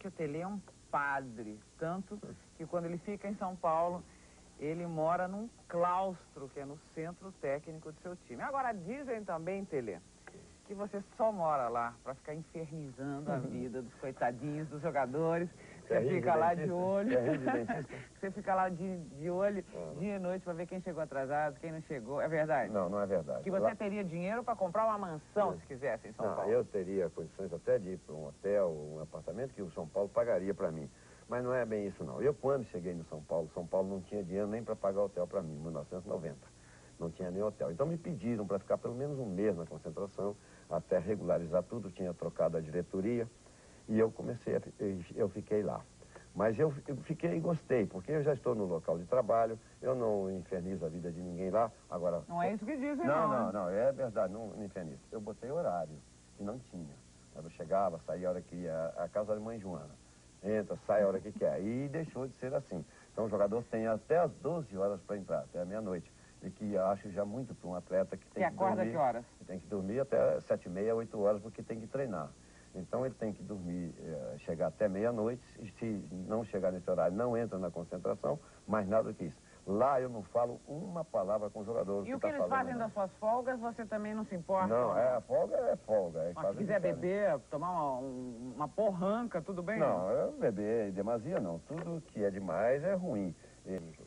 que o Telê é um padre, tanto que quando ele fica em São Paulo, ele mora num claustro, que é no centro técnico do seu time. Agora, dizem também, Telê, que você só mora lá para ficar infernizando a vida dos coitadinhos, dos jogadores. Você fica lá de olho. Você fica lá de olho dia e noite para ver quem chegou atrasado, quem não chegou. É verdade? Não, não é verdade. Que você teria dinheiro para comprar uma mansão se quisesse em São Paulo. Eu teria condições até de ir para um hotel, um apartamento que o São Paulo pagaria para mim. Mas não é bem isso, não. Eu, quando cheguei no São Paulo não tinha dinheiro nem para pagar hotel para mim, em 1990. Não tinha nem hotel. Então me pediram para ficar pelo menos um mês na concentração, até regularizar tudo, tinha trocado a diretoria, e eu fiquei lá. Mas eu fiquei e gostei, porque eu já estou no local de trabalho, eu não infernizo a vida de ninguém lá. Agora... Não é isso que dizem, não, é verdade, não infernizo. Eu botei horário, que não tinha. Eu chegava, saía a hora que ia, a casa da mãe Joana. Entra, sai a hora que quer. E deixou de ser assim. Então o jogador tem até as 12 horas para entrar, até a meia-noite. E que acho já muito para um atleta que tem que dormir... acorda que horas? Tem que dormir até 7h30, 8 horas, porque tem que treinar. Então ele tem que dormir, chegar até meia-noite, e se não chegar nesse horário, não entra na concentração, mais nada do que isso. Lá eu não falo uma palavra com o jogador. E o que eles fazem das suas folgas, você também não se importa? Não, a folga é folga. Mas se quiser beber, tomar uma porranca, tudo bem? Não, beber em demasia não. Tudo que é demais é ruim.